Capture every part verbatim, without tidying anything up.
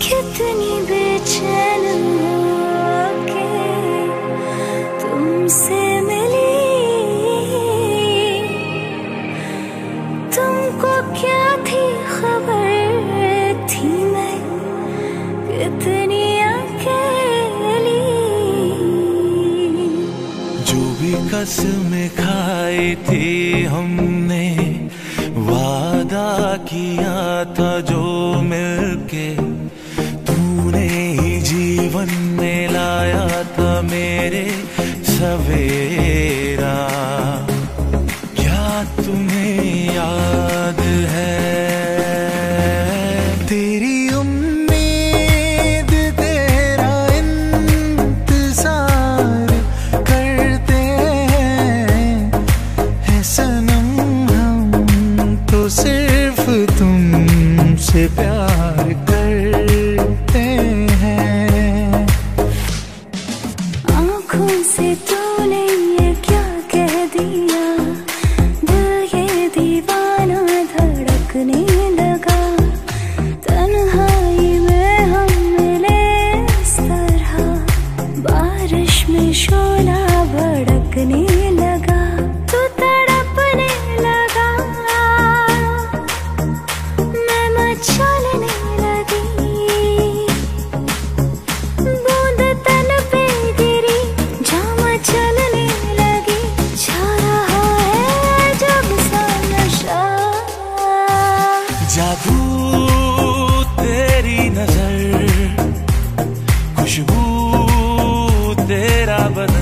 कितनी बेचैन होके तुमसे मिली, तुमको क्या थी खबर थी मैं कितनी अकेली। जो भी कसमें खाई थी हमने, वादा किया था जो मिलके, तूने ही जीवन में लाया था मेरे सवेरा। क्या तुम्हें याद है तेरी उम्मीद तेरा इंतजार करते हैं सनम, हम तो सिर्फ तुमसे प्यार करते हैं। आँखों से तूने ये क्या कह दिया, दिल ये दीवाना धड़कने लगा। तन्हाई में हम मिले इस तरह, बारिश में शोला भड़कने लगा। तू तड़पने लगा, मैं मचलने लगी। बूंद तन पे गिरी, जाम चलने लगी। छा रहा है जब सा नशा, जादू तेरी नजर, खुशबू तेरा बदन।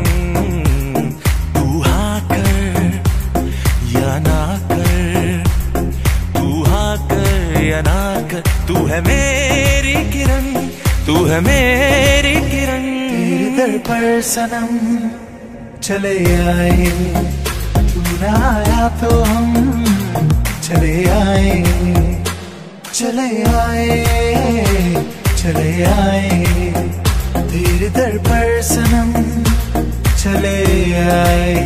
तू हाँ कर या ना कर, तू हाँ कर या ना कर, तू है मेरी किरण, तू है मेरी किरण। तेरे दर पर सनम चले आए, तू ना आया तो हम चले आए, चले आए, चले आए। तेरे दर पर सनम चले आए।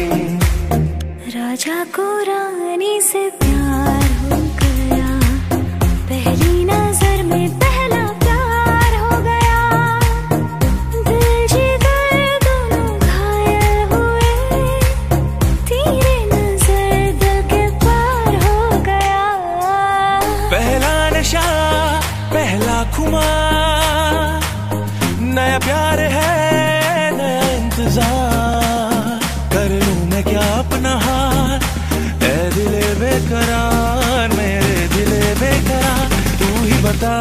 राजा को रानी से प्यार हो गया, पहली नजर में पहला प्यार हो गया। दिल जिगर दोनों घायल हुए, तेरे नजर दिल के पार हो गया। पहला नशा पहला खुमार, नया प्यार है नया इंतजार। कर लूं मैं क्या अपना हार, ऐ दिले बेकरार, मेरे दिले बेकरार, तू ही बता।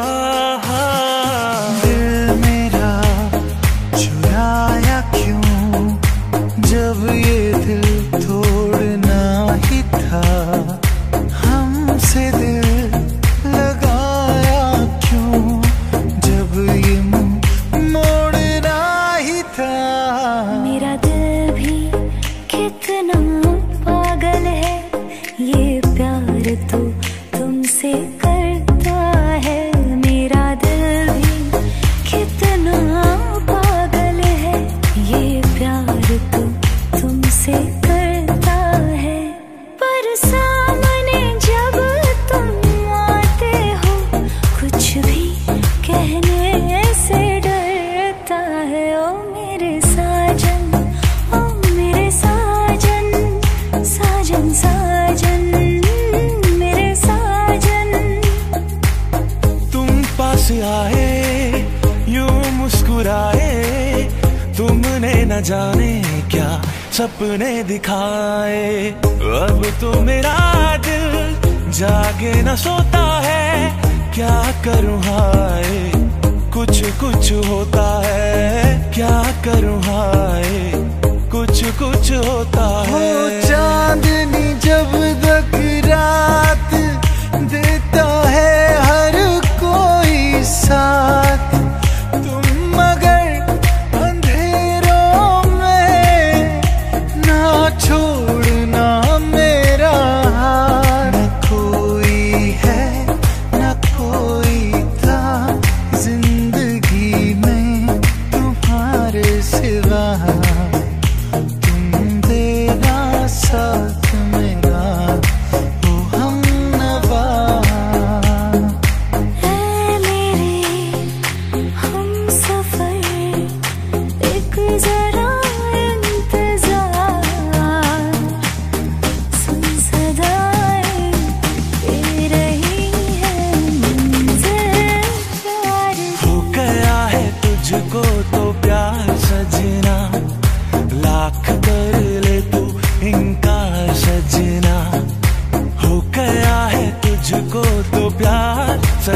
दिल मेरा चुराया क्यों, जब ये दिल तोड़ना ही था। हमसे दिल लगाया क्यों, जब ये मुंह मोड़ना ही था। मेरा दिल भी कितना पागल है, ये प्यार तो तुमसे करता है। मेरा दिल भी कितना पागल है, ये प्यार तो तुमसे करता है। पर सामने जब तुम आते हो, कुछ भी कहने से डरता है। ओ मेरे साजन, ओ मेरे साजन, साजन साजन, मेरे साजन। तुम पास आए यूं मुस्कुराए, तुमने न जाने क्या सपने दिखाए। अब तो मेरा दिल जागे न सोता है, क्या करूं हाय कुछ कुछ होता है। क्या करूं हाय कुछ कुछ होता हो है। चांदनी जब तक रात देता है हर कोई साथ, तुम मगर अंधेरों में ना छोड़ना मेरा हाथ। न कोई है न कोई था जिंदगी में तुम्हारे सिवा, तुम देना साथ मेरा ओ हमनवा।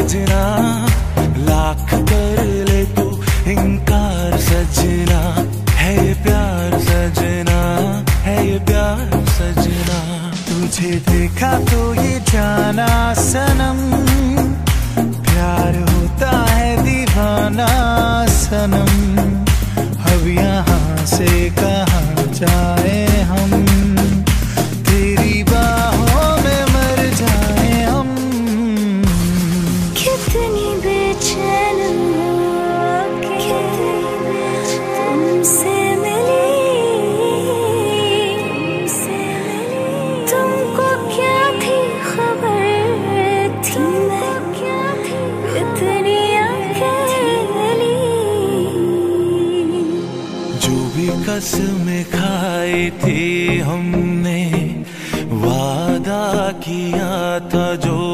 सजना, लाख कर ले तू इनकार सजना, है ये प्यार सजना, है ये प्यार सजना। तुझे देखा तो ये जाना सनम, प्यार होता है दीवाना सनम। अब यहाँ से कहाँ जाए हम, तेरी बाहों में मर जाए हम। कितनी बेचैन तुमसे मिली, तुमको क्या थी खबर थी मैं क्या थी इतनी अकेली। जो भी कसमें खाई थी हमने, वादा किया था जो